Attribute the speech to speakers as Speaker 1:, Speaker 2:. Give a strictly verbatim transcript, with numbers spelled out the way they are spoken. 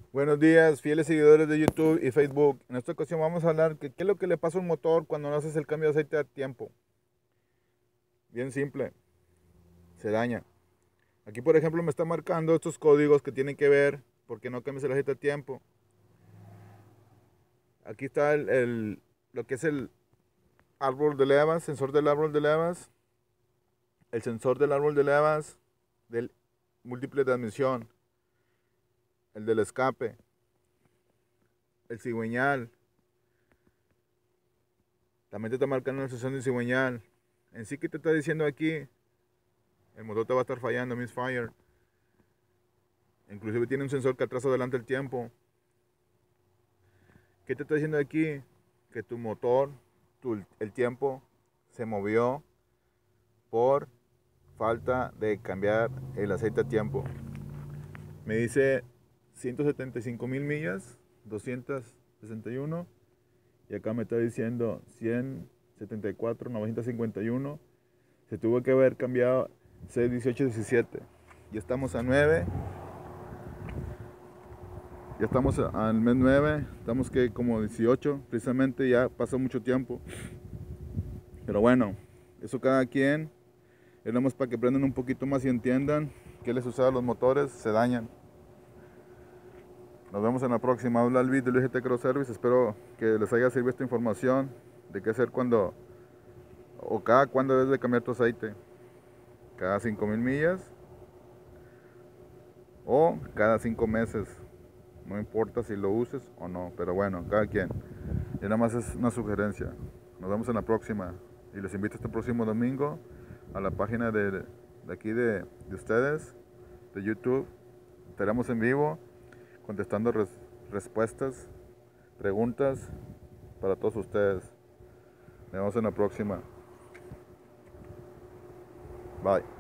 Speaker 1: Buenos días, fieles seguidores de YouTube y Facebook. En esta ocasión vamos a hablar de qué es lo que le pasa a un motor cuando no haces el cambio de aceite a tiempo. Bien simple, se daña. Aquí, por ejemplo, me está marcando estos códigos que tienen que ver porque no cambias el aceite a tiempo. Aquí está el, el- lo que es el árbol de levas, sensor del árbol de levas, el sensor del árbol de levas, del múltiple de admisión, el del escape, el cigüeñal. También te está marcando la sesión del cigüeñal. En sí, ¿qué te está diciendo aquí? El motor te va a estar fallando, misfire. Inclusive tiene un sensor que atrasa adelante el tiempo. ¿Qué te está diciendo aquí? Que tu motor, tu, el tiempo, se movió por falta de cambiar el aceite a tiempo. Me dice ciento setenta y cinco mil millas, doscientos sesenta y uno. Y acá me está diciendo ciento setenta y cuatro mil novecientos cincuenta y uno. Se tuvo que haber cambiado seis dieciocho diecisiete. Ya estamos a nueve. Ya estamos al mes nueve, estamos que como dieciocho, precisamente ya pasó mucho tiempo. Pero bueno, eso cada quien, es nada más para que aprendan un poquito más y entiendan qué les sucede a los motores, se dañan. Nos vemos en la próxima. Habla Luis de Luis G T Cross Service, espero que les haya servido esta información de qué hacer cuando, o cada cuándo debes de cambiar tu aceite. Cada cinco mil millas o cada cinco meses. No importa si lo uses o no, pero bueno, cada quien. Y nada más es una sugerencia. Nos vemos en la próxima. Y les invito este próximo domingo a la página de, de aquí de, de ustedes, de YouTube. Estaremos en vivo contestando res, respuestas, preguntas para todos ustedes. Nos vemos en la próxima. Bye.